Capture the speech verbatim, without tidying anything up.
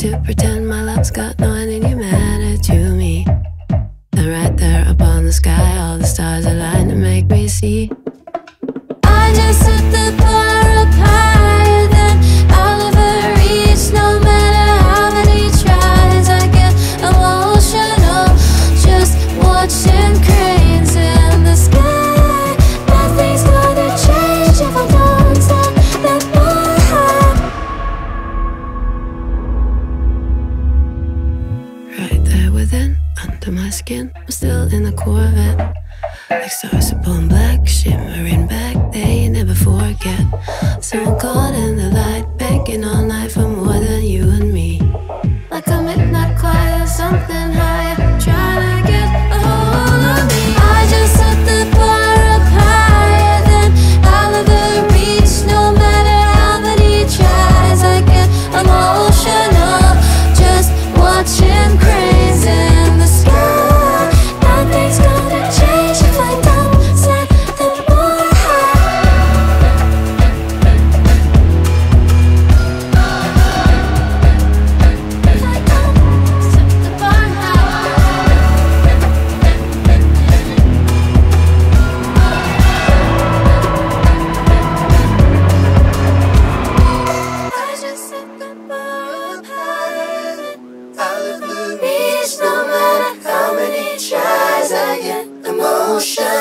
to pretend my love's got no any matter to me. And right there upon the sky, all the stars align to make me see. I just set the bar up higher than I'll ever reach. No matter how many tries I get emotional, just watching cranes in the sky. Nothing's gonna change if I don't set the bar high. Right there within, under my skin, I'm still in the core of it. Like stars upon black, shimmering back, they never forget. So caught in the light, begging all night for more than you and me. Like a midnight choir, something higher, trying to get a hold of me. I just set the bar up higher than I'll ever reach. No matter how many tries I get emotional, just watching cranes in the sky. Nothing's gonna change if I don't set the bar high. If I don't set the bar high. I just set the bar up higher than I'll ever reach. No matter how many tries I get emotional.